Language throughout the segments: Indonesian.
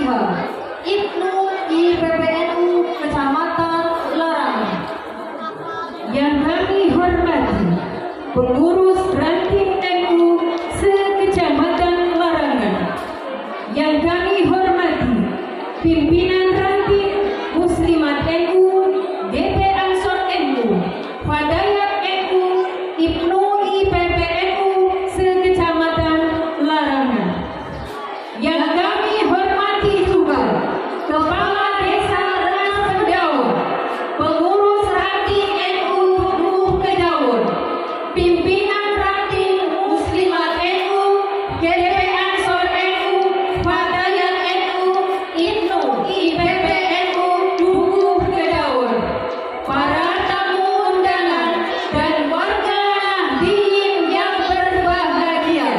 Ibnu IPPNU Kecamatan Larangan. Yang kami hormati pengurus ranting NU se-Kecamatan Larangan. Yang kami hormati pimpinan ranting Muslimat NU, DP Ansor NU, Fadayat NU, Ibnu IPPNU se-Kecamatan Larangan. Yang kami hormati juga Kepala Desa Ras Pendawon, pengurus ranting NU Dukuh Kedawon, pimpinan ranting Muslimat NU, DP Ansor NU, Fadayat NU, Ibnu IPPNU Dukuh Kedawon, para tamu undangan dan warga Nahdliyin yang berbahagia.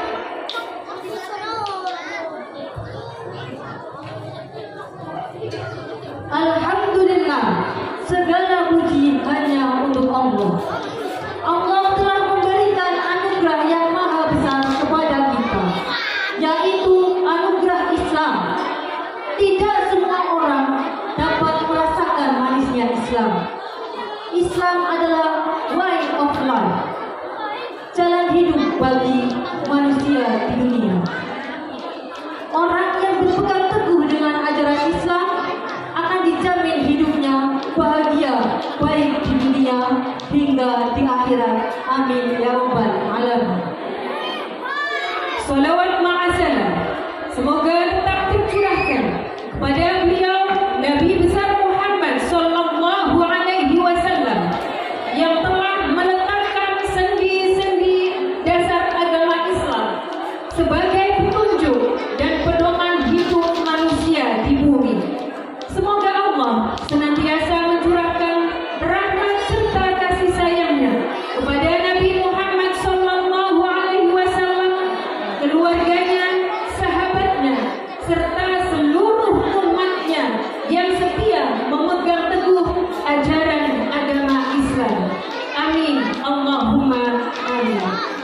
Alhamdulillah, segala puji hanya untuk Allah. Allah telah memberikan anugerah yang maha besar kepada kita, yaitu anugerah Islam. Tidak semua orang dapat merasakan manisnya Islam. Islam adalah way of life, jalan hidup bagi manusia di dunia. Orang yang berpegang teguh dengan ajaran Islam akan dijamin hidupnya bahagia baik di dunia hingga di akhirat. Amin ya rabbal alamin. Salawat ma'asalam semoga tetap tercurahkan kepada beliau Nabi besar Muhammad sallallahu alaihi wasallam yang telah meletakkan sendi-sendi dasar agama Islam sebagai petunjuk dan pedoman hidup manusia di bumi. Semoga Allah senantiasa mencurahkan rahmat serta kasih sayangnya kepada Nabi Muhammad sallallahu alaihi wasallam, keluarganya, sahabatnya, serta seluruh umatnya yang setia memegang teguh ajaran agama Islam. Amin. Allahumma amin.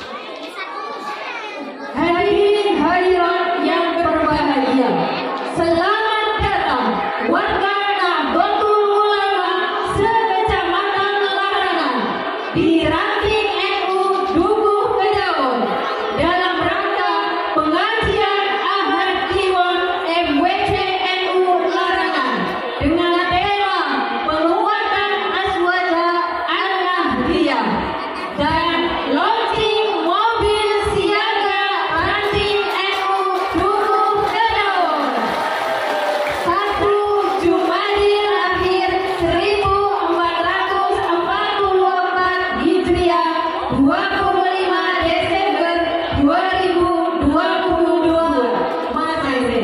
Hadirin hadirat yang berbahagia, selamat datang warga Nahdlatul Ulama se-Kecamatan Larangan di ranting NU Dukuh Kedawon dalam rangka pengajian Ahad Kliwon MWC NU Larangan dengan tema penguatan Aswaja An-Nahdliyah dan launching mobil siaga ranting NU Dukuh Kedawon 1 Jumadil Akhir 1444 Hijriah 25 Desember 2022 Masehi.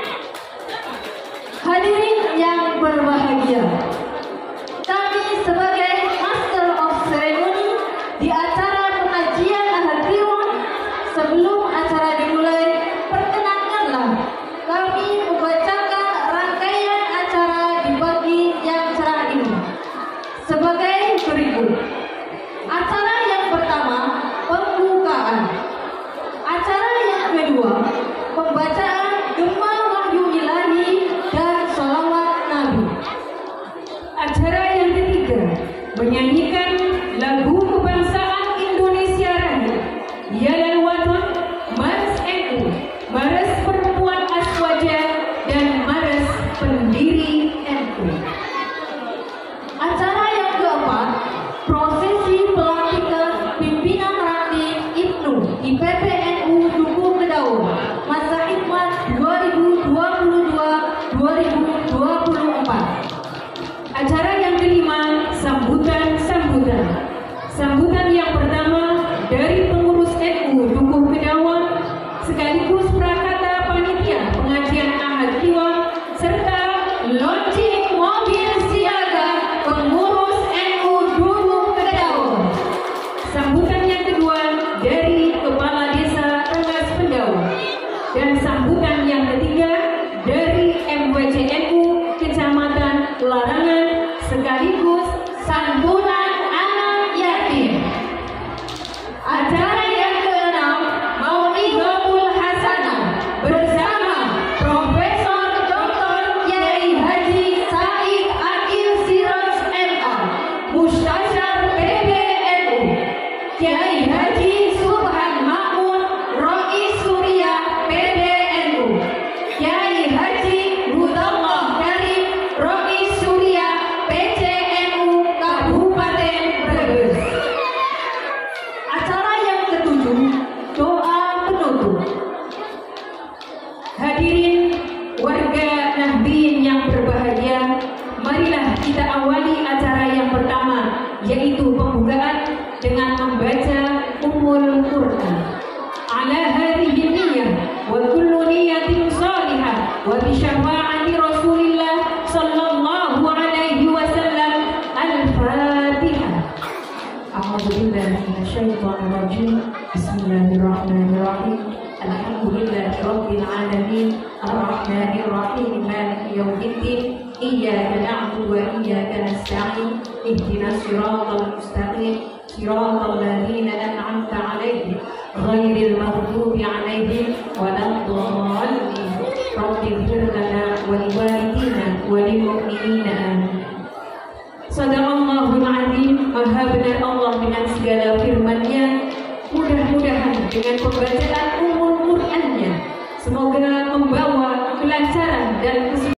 Hadirin yang berbahagia, kami sebagai Master of Ceremony di acara pengajian Ahad Kliwon, sebelum acara dimulai, perkenankanlah kami membacakan rangkaian acara di pagi yang cerah ini sebagai berikut. Acara yang pertama, pembukaan. Acara yang kedua, pembacaan Gema Wahyu Ilahi dan Sholawat Nabi. Acara yang ketiga, menyanyikan lagu kebangsaan Indonesia Raya, Ya lal Waton, Mares NU, Mares Perempuan Aswaja, dan Mares Pendiri NU. Acara yang keempat, prosesi pelantikan pimpinan ranting Ibnu IPPNU Dukuh Kedawon masa hikmat 2022-2024. Acara yang kelima, sambutan-sambutan. Sambutan yang pertama dari pengurus NU Dukuh Kedawon sekaligus prakata panitia pengajian Ahad Kliwon serta launching mobil siaga pengurus NU Dukuh Kedawon. Sambutan yang kedua dari Kepala Desa Ras Pendawon dan sambutan yang ketiga dari MWC Hadirin yang berbahagia, marilah kita awali acara yang pertama, yaitu pembukaan dengan membaca Ummul Quran. Ala hadhihi niyyah wa kullu niyyatin salihah wa bi syafa'ati Rasulillah sallallahu alaihi wasallam. Al-Fatihah. A'udzu billahi minasyaitonir rajim. Bismillahirrahmanirrahim. Alhamdulillahi rabbil alamin. Ar-rahmanir rahim. Maliki yaumiddin. Iyyaka na'budu wa iyyaka nasta'in. Ihdinas siratal mustaqim. Siratal ladzina an'amta 'alaihim ghairil maghdubi 'alaihim waladdallin. Rabbighfir lana wa liwalidina wa lil mu'minina amin. Sadaqallahul azim. Maha benar Allah dengan segala firman-Nya. Mudah-mudahan dengan pembacaan Ummul Quran-Nya semoga membawa kelancaran dan